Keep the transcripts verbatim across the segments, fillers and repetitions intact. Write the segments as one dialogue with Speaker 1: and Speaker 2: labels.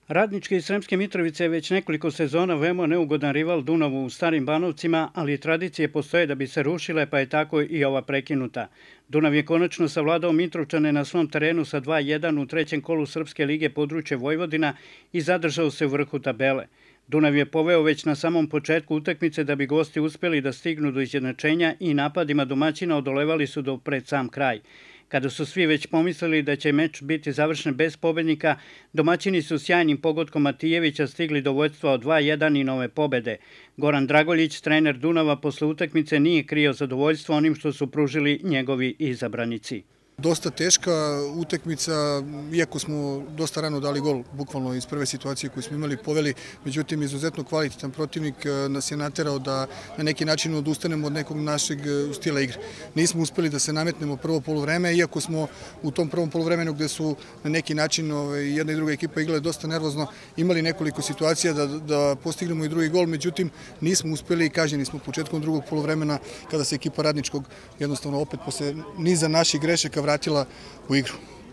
Speaker 1: Radnički iz Sremske Mitrovice je već nekoliko sezona veoma neugodan rival Dunavu u Starim Banovcima, ali tradicije postoje da bi se rušile, pa je tako i ova prekinuta. Dunav je konačno savladao Mitrovčane na svom terenu sa dva jedan u trećem kolu Srpske lige područje Vojvodina i zadržao se u vrhu tabele. Dunav je poveo već na samom početku utakmice da bi gosti uspeli da stignu do izjednačenja i napadima domaćina odolevali su do pred sam kraj. Kada su svi već pomislili da će meč biti završen bez pobednika, domaćini su sjajnim pogodkom Matijevića stigli do vođstva od dva jedan i nove pobede. Goran Dragoljić, trener Dunava, posle utakmice nije krio zadovoljstvo onim što su pružili njegovi izabranici.
Speaker 2: Dosta teška utakmica, iako smo dosta rano dali gol, bukvalno iz prve situacije koju smo imali poveli, međutim izuzetno kvalitetan protivnik nas je naterao da na neki način odustanemo od nekog našeg stila igre. Nismo uspeli da se nametnemo prvo poluvreme, iako smo u tom prvom poluvremenu gde su na neki način jedna i druga ekipa igrale dosta nervozno, imali nekoliko situacija da, da postignemo i drugi gol, međutim nismo uspeli i kažnjeni smo početkom drugog poluvremena kada se ekipa Radničkog jednostavno opet posle niza naših grešaka vratila u igru.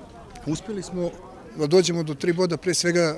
Speaker 2: Uspeli smo da dođemo do tri boda, pre svega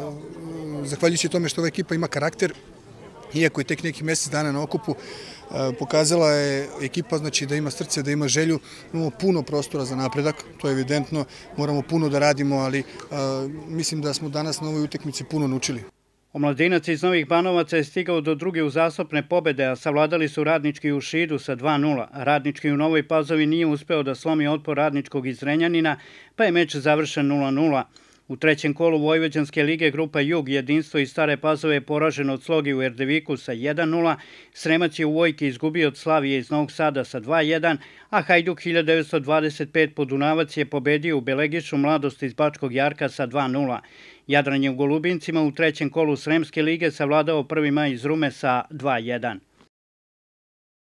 Speaker 2: zahvaljujući tome što ova ekipa ima karakter, iako je tek neki mesec dana na okupu, pokazala je ekipa znači, da ima srce, da ima želju, imamo puno prostora za napredak, to je evidentno, moramo puno da radimo, ali mislim da smo danas na ovoj utakmici puno naučili.
Speaker 1: Omladinac iz Novih Banovaca je stigao do druge uzastopne pobede, a savladali su Radnički u Šidu sa dva nula. Radnički u Novoj Pazovi nije uspeo da slomi otpor Radničkog iz Zrenjanina, pa je meč završen nula nula. U trećem kolu Vojvođanske lige grupa Jug jedinstvo iz Stare Pazove je poraženo od Slogi u Erdeviku sa jedan nula, Sremac je u Vojki izgubio od Slavije iz Novog Sada sa dva jedan, a Hajduk hiljadu devetsto dvadeset pet Podunavac je pobedio u Belegišu Mladost iz Bačkog Jarka sa dva nula. Jadran je u Golubincima u trećem kolu Sremske lige savladao Prvi Maj iz Rume sa dva jedan.